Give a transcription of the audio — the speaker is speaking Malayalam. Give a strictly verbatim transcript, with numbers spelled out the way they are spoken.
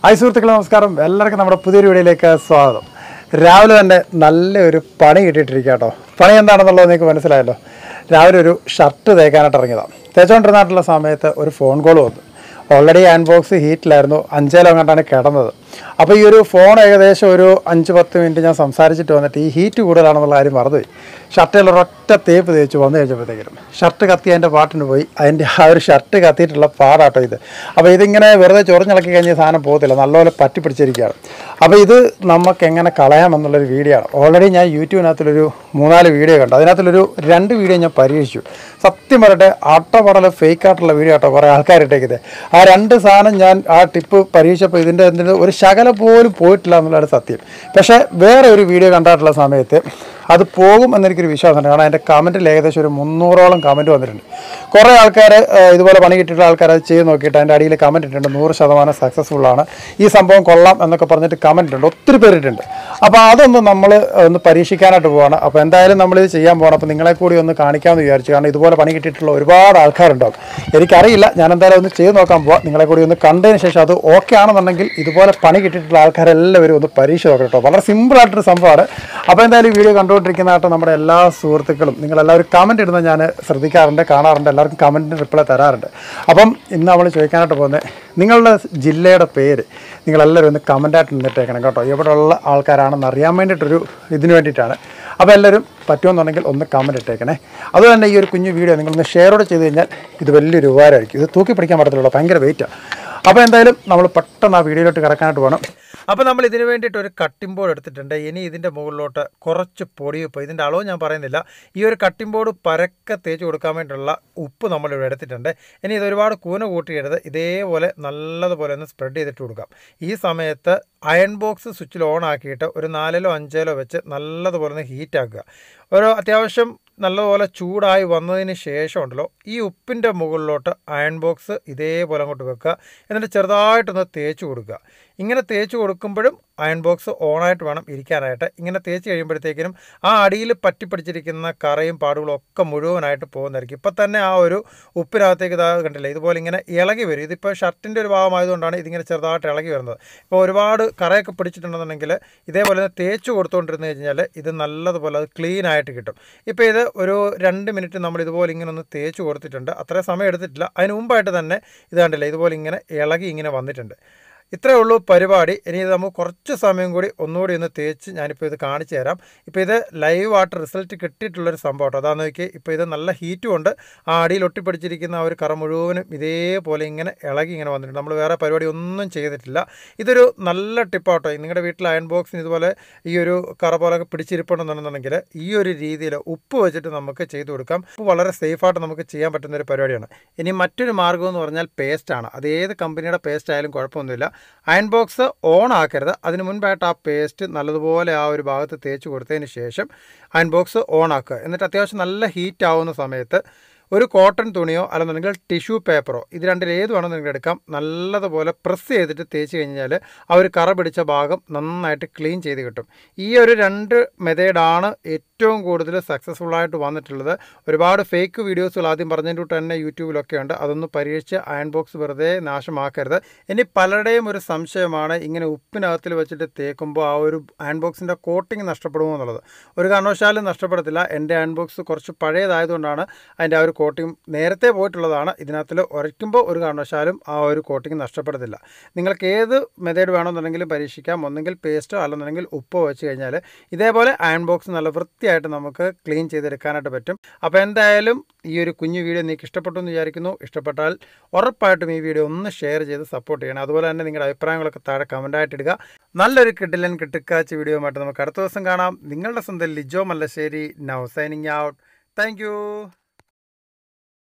ഹായ് സുഹൃത്തുക്കളെ നമസ്കാരം. എല്ലാവർക്കും നമ്മുടെ പുതിയൊരു വീഡിയോയിലേക്ക് സ്വാഗതം. രാവിലെ തന്നെ നല്ലൊരു പണി കിട്ടിയിട്ടിരിക്കുക കേട്ടോ. പണി എന്താണെന്നുള്ളത് നിങ്ങൾക്ക് മനസ്സിലായല്ലോ. രാവിലെ ഒരു ഷർട്ട് തേക്കാനായിട്ട് ഇറങ്ങിയതാണ്. തേച്ചുകൊണ്ടിരുന്നിട്ടുള്ള സമയത്ത് ഒരു ഫോൺ കോൾ വന്നു. ഓൾറെഡി ഹാൻഡ് ബോക്സ് ഹീറ്റിലായിരുന്നു, അഞ്ചേലോ അങ്ങോട്ടാണ് കിടന്നത്. അപ്പോൾ ഈ ഒരു ഫോൺ ഏകദേശം ഒരു അഞ്ച് പത്ത് മിനിറ്റ് ഞാൻ സംസാരിച്ചിട്ട് വന്നിട്ട് ഈ ഹീറ്റ് കൂടുതലാണെന്നുള്ള കാര്യം മറന്നുപോയി. ഷർട്ടിൽ ഒരൊറ്റ തേപ്പ് തേച്ച് വന്നു കഴിഞ്ഞപ്പോഴത്തേക്കും ഷർട്ട് കത്തി അതിൻ്റെ പാട്ടിന് പോയി. അതിൻ്റെ ആ ഒരു ഷർട്ട് കത്തിയിട്ടുള്ള പാടാട്ടോ ഇത്. അപ്പോൾ ഇതിങ്ങനെ വെറുതെ ചൊറിഞ്ഞിളക്കി കഴിഞ്ഞ സാധനം പോകത്തില്ല, നല്ലപോലെ പറ്റി പിടിച്ചിരിക്കുകയാണ്. അപ്പോൾ ഇത് നമുക്ക് എങ്ങനെ കളയാമെന്നുള്ളൊരു വീഡിയോ ആണ്. ഓൾറെഡി ഞാൻ യൂട്യൂബിനകത്തിലൊരു മൂന്നാല് വീഡിയോ കണ്ടു. അതിനകത്തിലൊരു രണ്ട് വീഡിയോ ഞാൻ പരീക്ഷിച്ചു. സത്യം പറയട്ടെ, ആട്ടപടൽ ഫേക്ക് ആയിട്ടുള്ള വീഡിയോ ആട്ടോ കുറേ ആൾക്കാരിട്ടേക്കത്. ആ രണ്ട് സാധനം ഞാൻ ആ ടിപ്പ് പരീക്ഷിച്ചപ്പോൾ ഇതിൻ്റെ എന്തിന് ഒരു ശകലം പോലും പോയിട്ടില്ല എന്നുള്ളതാണ് സത്യം. പക്ഷേ വേറെ ഒരു വീഡിയോ കണ്ടിട്ടുള്ള സമയത്ത് അത് പോകും എന്നെനിക്കൊരു വിശ്വാസമുണ്ട്. കാരണം അതിൻ്റെ കമൻറ്റിൽ ഏകദേശം ഒരു മുന്നൂറോളം കമൻറ്റ് വന്നിട്ടുണ്ട്. കുറേ ആൾക്കാർ ഇതുപോലെ പണി കിട്ടിയിട്ടുള്ള ആൾക്കാർ അത് ചെയ്ത് നോക്കിയിട്ട് അതിൻ്റെ അടിയിൽ കമൻറ്റ് ഇട്ടിട്ടുണ്ട്. നൂറ് ശതമാനം സക്സസ്ഫുള്ളാണ്, ഈ സംഭവം കൊള്ളാം എന്നൊക്കെ പറഞ്ഞിട്ട് കമൻറ്റ് ഉണ്ട്, ഒത്തിരി പേരിട്ടുണ്ട്. അപ്പോൾ അതൊന്ന് നമ്മൾ ഒന്ന് പരീക്ഷിക്കാനായിട്ട് പോവാണ്. അപ്പോൾ എന്തായാലും നമ്മളിത് ചെയ്യാൻ പോകണം. അപ്പോൾ നിങ്ങളെ കൂടി ഒന്ന് കാണിക്കാമെന്ന് വിചാരിച്ചു. കാരണം ഇതുപോലെ പണി കിട്ടിയിട്ടുള്ള ഒരുപാട് ആൾക്കാരുണ്ടാവും. എനിക്കറിയില്ല, ഞാൻ എന്തായാലും ഒന്ന് ചെയ്ത് നോക്കാൻ പോവാം. നിങ്ങളെ കൂടി ഒന്ന് കണ്ടതിന് ശേഷം അത് ഓക്കെ ആണെന്നുണ്ടെങ്കിൽ ഇതുപോലെ പണി കിട്ടിയിട്ടുള്ള ആൾക്കാരെല്ലാവരും ഒന്ന് പരീക്ഷ നോക്കാം കേട്ടോ. വളരെ സിമ്പിളായിട്ടൊരു സംഭവമാണ്. അപ്പോൾ എന്തായാലും വീഡിയോ കണ്ടുകൊണ്ടിരിക്കുന്നതായിട്ട് നമ്മുടെ എല്ലാ സുഹൃത്തുക്കളും നിങ്ങളെല്ലാവരും കമൻറ്റ് ഇടുന്നത് ഞാൻ ശ്രദ്ധിക്കാറുണ്ട്, കാണാറുണ്ട്. എല്ലാവർക്കും കമൻറ്റിന് റിപ്ലൈ തരാറുണ്ട്. അപ്പം ഇന്ന് നമ്മൾ ചോദിക്കാനായിട്ട് പോകുന്നത്, നിങ്ങളുടെ ജില്ലയുടെ പേര് നിങ്ങളെല്ലാവരും ഒന്ന് കമൻറ്റായിട്ട് നിന്നിട്ടേക്കണം കേട്ടോ. എവിടെയുള്ള ആൾക്കാരാണെന്ന് അറിയാൻ വേണ്ടിയിട്ടൊരു ഇതിന് വേണ്ടിയിട്ടാണ്. അപ്പോൾ എല്ലാവരും പറ്റുമെന്നുണ്ടെങ്കിൽ ഒന്ന് കമൻറ്റ് ഇട്ടേക്കണേ. അതുപോലെ തന്നെ ഈ ഒരു കുഞ്ഞു വീഡിയോ നിങ്ങളൊന്ന് ഷെയറോടെ ചെയ്ത് കഴിഞ്ഞാൽ ഇത് വലിയൊരു ഉപകാരമായിരിക്കും. ഇത് തൂക്കി പിടിക്കാൻ പറ്റത്തില്ല, ഭയങ്കര വെയിറ്റാണ്. അപ്പോൾ എന്തായാലും നമ്മൾ പെട്ടെന്ന് ആ വീഡിയോയിലോട്ട് കിടക്കാനായിട്ട് പോകണം. അപ്പോൾ നമ്മൾ ഇതിന് വേണ്ടിയിട്ട് ഒരു കട്ടിംഗ് ബോർഡ് എടുത്തിട്ടുണ്ട്. ഇനി ഇതിൻ്റെ മുകളിലോട്ട് കുറച്ച് പൊടിയുപ്പ്, ഇതിൻ്റെ അളവ് ഞാൻ പറയുന്നില്ല, ഈ ഒരു കട്ടിംഗ് ബോർഡ് പരക്കെ തേച്ച് കൊടുക്കാൻ വേണ്ടിയിട്ടുള്ള ഉപ്പ് നമ്മളിവിടെ എടുത്തിട്ടുണ്ട്. ഇനി ഇത് ഒരുപാട് കൂന കൂട്ടിയിടരുത്, ഇതേപോലെ നല്ലതുപോലെ ഒന്ന് സ്പ്രെഡ് ചെയ്തിട്ട് കൊടുക്കാം. ഈ സമയത്ത് അയൺ ബോക്സ് സ്വിച്ചിൽ ഓൺ ആക്കിയിട്ട് ഒരു നാലിലോ അഞ്ചിലോ വെച്ച് നല്ലതുപോലെ ഒന്ന് ഹീറ്റാക്കുക. ഒരു അത്യാവശ്യം നല്ലതുപോലെ ചൂടായി വന്നതിന് ശേഷം ഉണ്ടല്ലോ, ഈ ഉപ്പിൻ്റെ മുകളിലോട്ട് അയൺ ബോക്സ് ഇതേപോലെ അങ്ങോട്ട് വെക്കുക. എന്നിട്ട് ചെറുതായിട്ടൊന്ന് തേച്ച് കൊടുക്കുക. ഇങ്ങനെ തേച്ച് കൊടുക്കുമ്പോഴും അയൺ ബോക്സ് ഓണായിട്ട് വേണം ഇരിക്കാനായിട്ട്. ഇങ്ങനെ തേച്ച് കഴിയുമ്പോഴത്തേക്കിനും ആ അടിയിൽ പറ്റിപ്പിടിച്ചിരിക്കുന്ന കറയും പാടുകളും ഒക്കെ മുഴുവനായിട്ട് പോകുന്നതായിരിക്കും. ഇപ്പം തന്നെ ആ ഒരു ഉപ്പിനകത്തേക്ക് ഇതാ കണ്ടില്ല, ഇതുപോലെ ഇങ്ങനെ ഇളകി വരും. ഇതിപ്പോൾ ഷർട്ടിൻ്റെ ഒരു ഭാഗമായതുകൊണ്ടാണ് ഇതിങ്ങനെ ചെറുതായിട്ട് ഇളകി വരുന്നത്. ഇപ്പോൾ ഒരുപാട് കറയൊക്കെ പിടിച്ചിട്ടുണ്ടെന്നുണ്ടെങ്കിൽ ഇതേപോലെ തേച്ച് കൊടുത്തുകൊണ്ടിരുന്ന് കഴിഞ്ഞാൽ ഇത് നല്ലതുപോലെ അത് ക്ലീൻ ആയിട്ട് കിട്ടും. ഇപ്പോൾ ഇത് ഒരു രണ്ട് മിനിറ്റ് നമ്മൾ ഇതുപോലെ ഇങ്ങനെ ഒന്ന് തേച്ച് കൊടുത്തിട്ടുണ്ട്. അത്രയും സമയം എടുത്തിട്ടില്ല. അതിന് മുമ്പായിട്ട് തന്നെ ഇത് കണ്ടില്ല, ഇതുപോലെ ഇങ്ങനെ ഇളകി ഇങ്ങനെ വന്നിട്ടുണ്ട്. ഇത്രയേ ഉള്ളൂ പരിപാടി. ഇനി ഇത് നമുക്ക് കുറച്ച് സമയം കൂടി ഒന്നുകൂടി ഒന്ന് തേച്ച് ഞാനിപ്പോൾ ഇത് കാണിച്ചു തരാം. ഇപ്പോൾ ഇത് ലൈവ് ആയിട്ട് റിസൾട്ട് കിട്ടിയിട്ടുള്ളൊരു സംഭവം കേട്ടോ. അതാണെന്ന് നോക്കി, ഇപ്പോൾ ഇത് നല്ല ഹീറ്റും ഉണ്ട്. ആ അടിയിൽ ഒട്ടിപ്പിടിച്ചിരിക്കുന്ന ആ ഒരു കറ മുഴുവനും ഇതേപോലെ ഇങ്ങനെ ഇളകി ഇങ്ങനെ വന്നിട്ടുണ്ട്. നമ്മൾ വേറെ പരിപാടി ഒന്നും ചെയ്തിട്ടില്ല. ഇതൊരു നല്ല ടിപ്പാട്ടോ. നിങ്ങളുടെ വീട്ടിൽ അയൺ ബോക്സിന് ഇതുപോലെ ഈ ഒരു കറ പോലൊക്കെ പിടിച്ചിരിപ്പുണ്ടെന്നുണ്ടെങ്കിൽ ഈ ഒരു രീതിയിൽ ഉപ്പ് വെച്ചിട്ട് നമുക്ക് ചെയ്ത് കൊടുക്കാം. ഉപ്പ് വളരെ സേഫായിട്ട് നമുക്ക് ചെയ്യാൻ പറ്റുന്ന ഒരു പരിപാടിയാണ്. ഇനി മറ്റൊരു മാർഗ്ഗം എന്ന് പറഞ്ഞാൽ പേസ്റ്റാണ്. അത് ഏത് കമ്പനിയുടെ പേസ്റ്റ് ആയാലും കുഴപ്പമൊന്നുമില്ല. അയൺ ബോക്സ് ഓൺ ആക്കരുത്, അതിന് മുൻപായിട്ട് ആ പേസ്റ്റ് നല്ലതുപോലെ ആ ഒരു ഭാഗത്ത് തേച്ച് കൊടുത്തതിന് ശേഷം അയൺ ബോക്സ് ഓൺ ആക്കുക. എന്നിട്ട് അത്യാവശ്യം നല്ല ഹീറ്റ് ആവുന്ന സമയത്ത് ഒരു കോട്ടൺ തുണിയോ അല്ലെന്നുണ്ടെങ്കിൽ ടിഷ്യൂ പേപ്പറോ, ഇത് രണ്ടിൽ ഏത് വേണമെന്ന് നിങ്ങൾക്ക് എടുക്കാം. നല്ലതുപോലെ പ്രസ് ചെയ്തിട്ട് തേച്ച് കഴിഞ്ഞാൽ ആ ഒരു കറ പിടിച്ച ഭാഗം നന്നായിട്ട് ക്ലീൻ ചെയ്ത് കിട്ടും. ഈ ഒരു രണ്ട് മെത്തേഡാണ് ഏറ്റവും കൂടുതൽ സക്സസ്ഫുള്ളായിട്ട് വന്നിട്ടുള്ളത്. ഒരുപാട് ഫേക്ക് വീഡിയോസുകൾ ആദ്യം പറഞ്ഞതിൻ്റെ കൂട്ട് തന്നെ യൂട്യൂബിലൊക്കെ ഉണ്ട്. അതൊന്ന് പരീക്ഷിച്ച് അയൺ ബോക്സ് വെറുതെ നാശമാക്കരുത്. ഇനി പലരുടെയും ഒരു സംശയമാണ്, ഇങ്ങനെ ഉപ്പിനകത്തിൽ വെച്ചിട്ട് തേക്കുമ്പോൾ ആ ഒരു അയൺ ബോക്സിൻ്റെ കോട്ടിങ് നഷ്ടപ്പെടുമോ എന്നുള്ളത്. ഒരു കാരണവശാലും നഷ്ടപ്പെടത്തില്ല. എൻ്റെ അയൺ ബോക്സ് കുറച്ച് പഴയതായതുകൊണ്ടാണ് അതിൻ്റെ ആ ഒരു കോട്ടിങ് നേരത്തെ പോയിട്ടുള്ളതാണ്. ഇതിനകത്തിൽ ഉരയ്ക്കുമ്പോൾ ഒരു കാരണവശാലും ആ ഒരു കോട്ടിങ് നഷ്ടപ്പെടത്തില്ല. നിങ്ങൾക്ക് ഏത് മെത്തേഡ് വേണമെന്നുണ്ടെങ്കിലും പരീക്ഷിക്കാം. ഒന്നെങ്കിൽ പേസ്റ്റോ അല്ലെന്നുണ്ടെങ്കിൽ ഉപ്പോ വെച്ച് കഴിഞ്ഞാൽ ഇതേപോലെ അയൺ ബോക്സ് നല്ല വൃത്തിയായിട്ട് നമുക്ക് ക്ലീൻ ചെയ്തെടുക്കാനായിട്ട് പറ്റും. അപ്പോൾ എന്തായാലും ഈ ഒരു കുഞ്ഞു വീഡിയോ നിങ്ങൾക്ക് ഇഷ്ടപ്പെട്ടു എന്ന് വിചാരിക്കുന്നു. ഇഷ്ടപ്പെട്ടാൽ ഉറപ്പായിട്ടും ഈ വീഡിയോ ഒന്ന് ഷെയർ ചെയ്ത് സപ്പോർട്ട് ചെയ്യണം. അതുപോലെ തന്നെ നിങ്ങളുടെ അഭിപ്രായങ്ങളൊക്കെ താഴെ കമൻറ്റായിട്ട് ഇടുക. നല്ലൊരു കിടിലൻ കിട്ടുക്കാച്ച വീഡിയോയുമായിട്ട് നമുക്ക് അടുത്ത ദിവസം കാണാം. നിങ്ങളുടെ സ്വന്തം Lijo Mallassery, now signing out. Thank